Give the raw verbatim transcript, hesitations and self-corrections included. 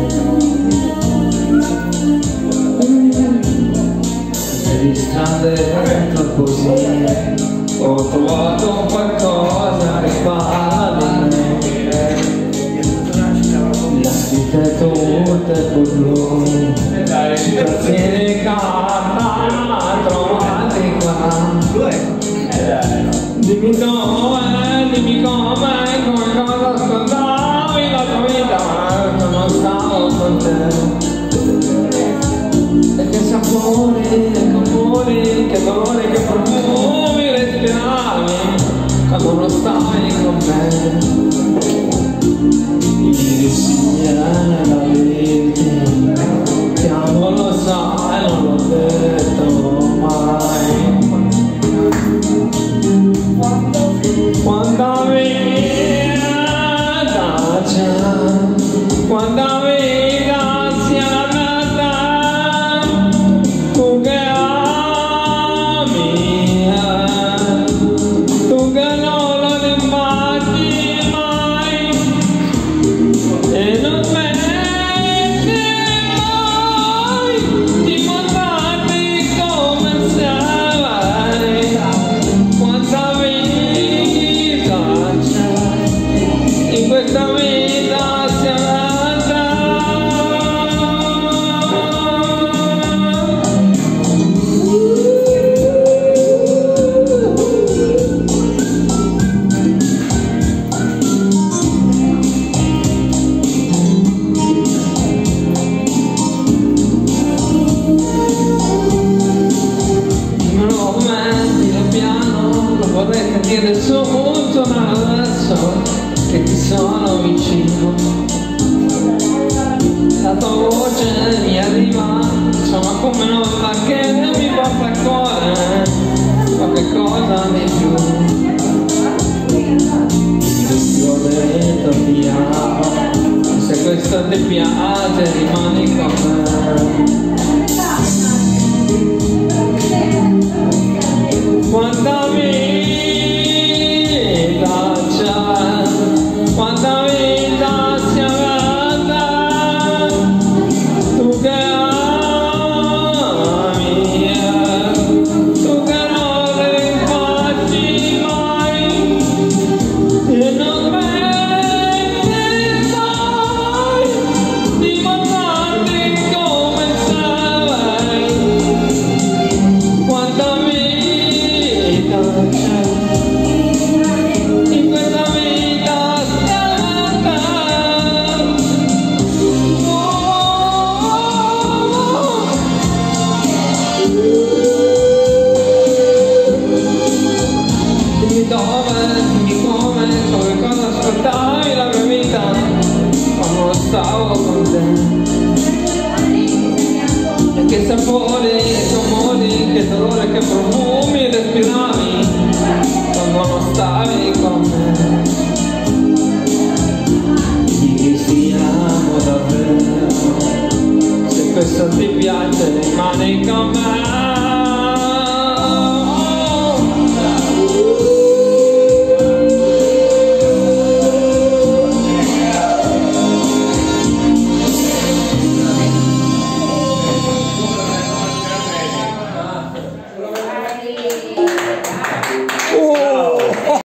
di strade troppo sì, ho trovato qualcosa che parla di me. La vita è tutta blu, situazione carta trovati qua. Dimmi dove, dimmi come, come cosa ascoltavi la tua vita quando stavo con te. E che sapore, che amore, che dolore, che profumi respiravi quando non stavi con me. Ieri sera la vedi, ti amo, lo sai, non l'ho detto mai. Quanta vita c'è, quanta vita si è andata, tu che ami, tu che non lo immagini mai, e non smetti mai di mostrarmi come sei. Quanta vita c'è in questa vita si è andata. Dimmelo mettilo piano, lo vorrei sentire solo suonare adesso che ti sono vicino. La tua voce mi arriva, insomma come un'onda che mi porta al cuore, qualche cosa di più. Ti ho detto ti amo, se questo ti piace rimani con me. Quanta vita c'è, quanta vita si è andata, tu che ami, tu che non le facci mai, e non smetti mai di mostrarti come sei. Quanta vita c'è in questa vita stanca. Dimmi dove, dimmi come, come cosa ascoltavi la mia vita quando non stavo con te. E che sapori, che amori, che dolore, che profumi respiravi quando non stavi con me. Dimmi ti amo davvero, se questo ti piace rimani con me.